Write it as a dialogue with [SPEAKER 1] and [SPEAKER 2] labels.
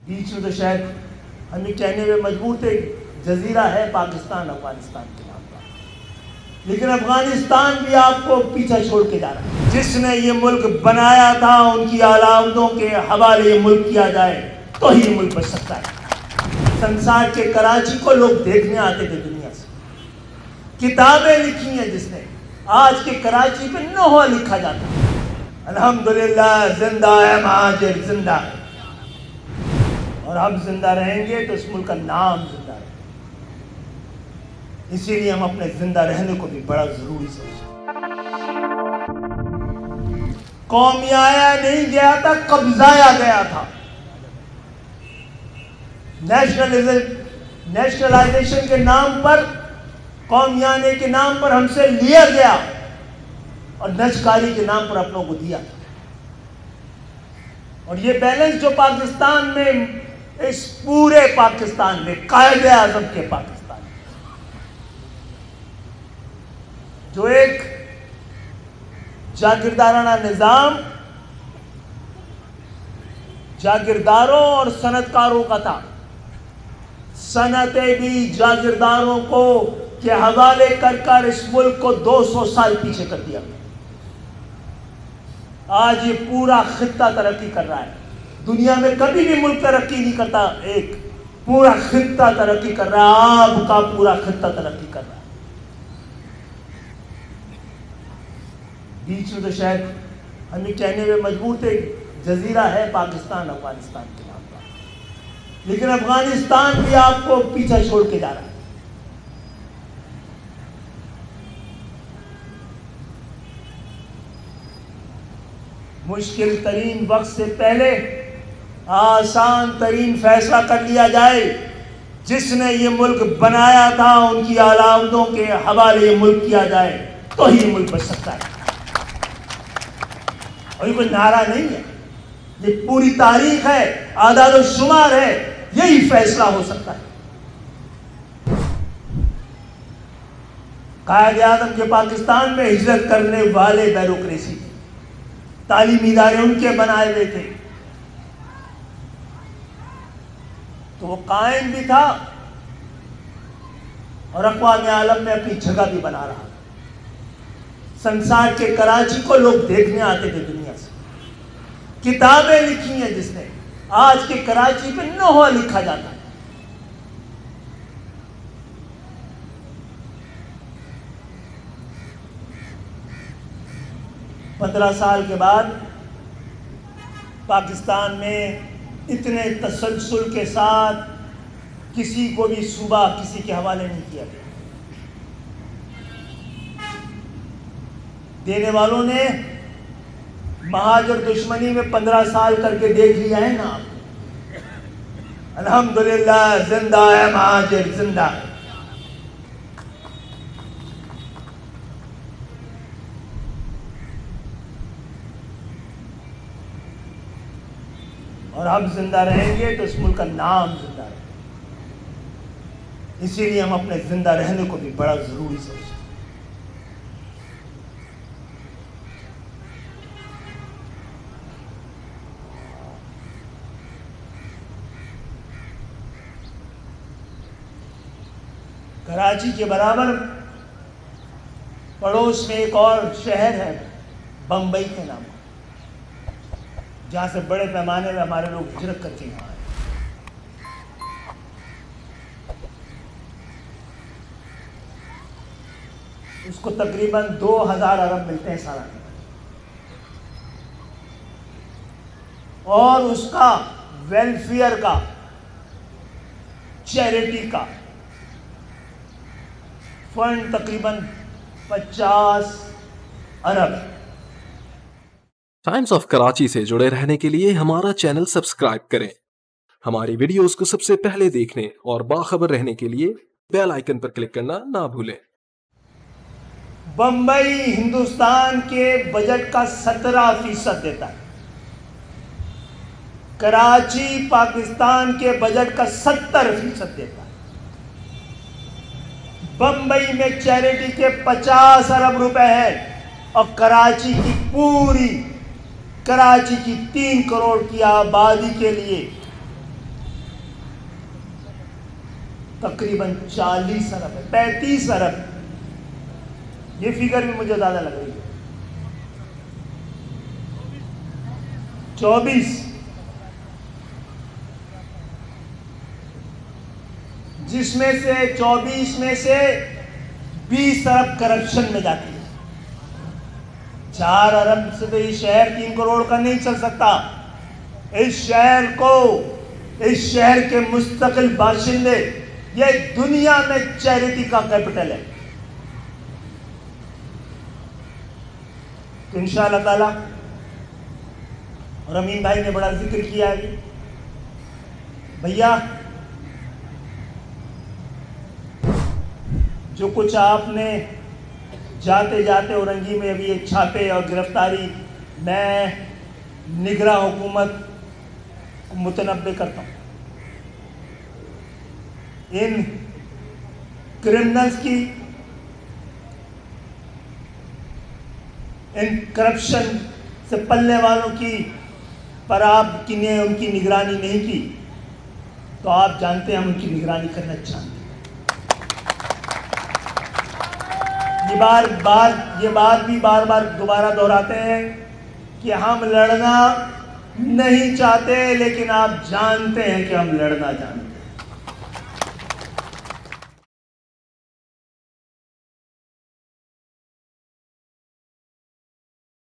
[SPEAKER 1] बीच में तो शायद हम ये कहने में मजबूर थे, जजीरा है पाकिस्तान अफगानिस्तान के नाम पर, लेकिन अफगानिस्तान भी आपको पीछा छोड़ के जा रहा है। जिसने ये मुल्क बनाया था उनकी अलामतों के हवाले ये मुल्क किया जाए तो ही ये मुल्क बच सकता है। संसार के कराची को लोग देखने आते थे दुनिया से, किताबें लिखी हैं जिसने, आज के कराची पे नोहा लिखा जाता है। अल्हम्दुलिल्लाह जिंदा है महाजिर, जिंदा है, और हम जिंदा रहेंगे तो इस मुल्क का नाम जिंदा रहेगा। इसीलिए हम अपने जिंदा रहने को भी बड़ा जरूरी समझते। कौमियाया नहीं गया था, कब्जाया गया था। नेशनलाइजेशन के नाम पर, कौमियाने के नाम पर हमसे लिया गया और नजकारी के नाम पर अपनों को दिया। और ये बैलेंस जो पाकिस्तान में, इस पूरे पाकिस्तान में, कायदे आजम के पाकिस्तान में, जो एक जागीरदाराना निजाम जागीरदारों और सनतकारों का था, सनतें भी जागीरदारों को के हवाले कर इस मुल्क को 200 साल पीछे कर दिया। आज ये पूरा खित्ता तरक्की कर रहा है। दुनिया में कभी भी मुल्क तरक्की नहीं करता, एक पूरा खित्ता तरक्की कर रहा है। आपका पूरा खित्ता तरक्की कर रहा है। बीच में तो शायद हम ये कहने में मजबूर थे, जजीरा है पाकिस्तान अफगानिस्तान के नाम पर, लेकिन अफगानिस्तान भी आपको पीछा छोड़ के जा रहा है। मुश्किल तरीन वक्त से पहले आसान तरीन फैसला कर लिया जाए। जिसने ये मुल्क बनाया था उनकी अलामतों के हवाले ये मुल्क किया जाए तो ही ये मुल्क बच सकता है। और ये कोई नारा नहीं है, ये पूरी तारीख है, आदाद शुमार है, यही फैसला हो सकता है। कायदे आज़म के पाकिस्तान में हिजरत करने वाले ब्यूरोक्रेसी, तालीमी इदारे उनके बनाए हुए थे, तो वो कायम भी था और अक़वाम आलम में अपनी जगह भी बना रहा। संसार के कराची को लोग देखने आते थे दुनिया से, किताबें लिखी हैं जिसने, आज के कराची पे नोहा लिखा जाता है। पंद्रह साल के बाद पाकिस्तान में इतने तसलसल के साथ किसी को भी सूबा किसी के हवाले नहीं किया गया। देने वालों ने महाजर दुश्मनी में 15 साल करके देख लिया है ना। अल्हम्दुलिल्लाह जिंदा है महाजर, जिंदा है। और हम जिंदा रहेंगे तो इस मुल्क का नाम जिंदा रहेगा। इसीलिए हम अपने जिंदा रहने को भी बड़ा जरूरी समझते हैं। कराची के बराबर पड़ोस में एक और शहर है बम्बई के नाम, जहाँ से बड़े पैमाने में हमारे लोग हिजरत करके यहाँ आए। उसको तकरीबन 2000 अरब मिलते हैं सालाना, और उसका वेलफेयर का, चैरिटी का फंड तकरीबन 50 अरब।
[SPEAKER 2] टाइम्स ऑफ कराची से जुड़े रहने के लिए हमारा चैनल सब्सक्राइब करें। हमारी वीडियोस को सबसे पहले देखने और बाखबर रहने के लिए बेल आइकन पर क्लिक करना ना भूलें।
[SPEAKER 1] बम्बई हिंदुस्तान के बजट का 17% देता है। कराची पाकिस्तान के बजट का 70% देता है। बम्बई में चैरिटी के 50 अरब रुपए है और कराची की पूरी, कराची की 3 करोड़ की आबादी के लिए तकरीबन 40 अरब है, 35 अरब। ये फिगर भी मुझे ज़्यादा लग रही है। 24, जिसमें से 24 में से 20 अरब करप्शन में जाती है। 4 अरब से तो ये शहर 3 करोड़ का नहीं चल सकता। इस शहर के मुस्तकिल बाशिंदे, ये दुनिया में चैरिटी का कैपिटल है। तो इंशाअल्लाह ताला, और अमीन भाई ने बड़ा जिक्र किया है भैया, जो कुछ आपने जाते जाते औरंगी में अभी एक छापे और गिरफ्तारी, मैं निगरां हुकूमत को मुतनब्बे करता हूँ। इन क्रिमिनल्स की, इन करप्शन से पलने वालों की पर आपने उनकी निगरानी नहीं की, तो आप जानते हैं हम उनकी निगरानी करना चाहते हैं। ये बात भी बार बार दोबारा दोहराते हैं कि हम लड़ना नहीं चाहते, लेकिन आप जानते हैं कि हम लड़ना जानते हैं।